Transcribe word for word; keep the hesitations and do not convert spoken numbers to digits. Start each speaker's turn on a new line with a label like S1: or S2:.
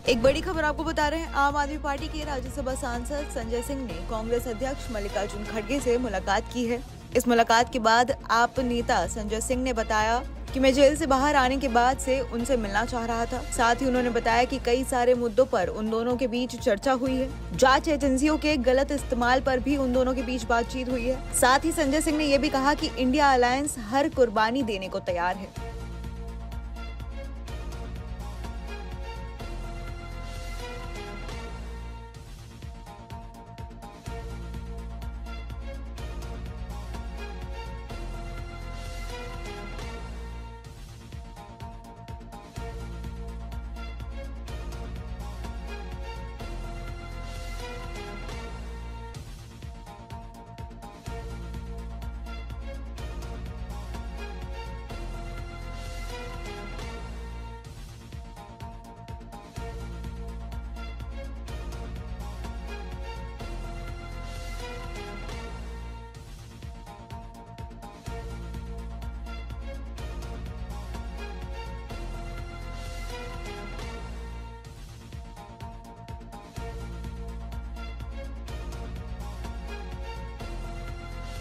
S1: एक बड़ी खबर आपको बता रहे हैं। आम आदमी पार्टी के राज्यसभा सांसद संजय सिंह ने कांग्रेस अध्यक्ष मल्लिकार्जुन खड़गे से मुलाकात की है। इस मुलाकात के बाद आप नेता संजय सिंह ने बताया कि मैं जेल से बाहर आने के बाद से उनसे मिलना चाह रहा था। साथ ही उन्होंने बताया कि कई सारे मुद्दों पर उन दोनों के बीच चर्चा हुई है। जांच एजेंसियों के गलत इस्तेमाल पर भी उन दोनों के बीच बातचीत हुई है। साथ ही संजय सिंह ने यह भी कहा कि इंडिया अलायंस हर कुर्बानी देने को तैयार है।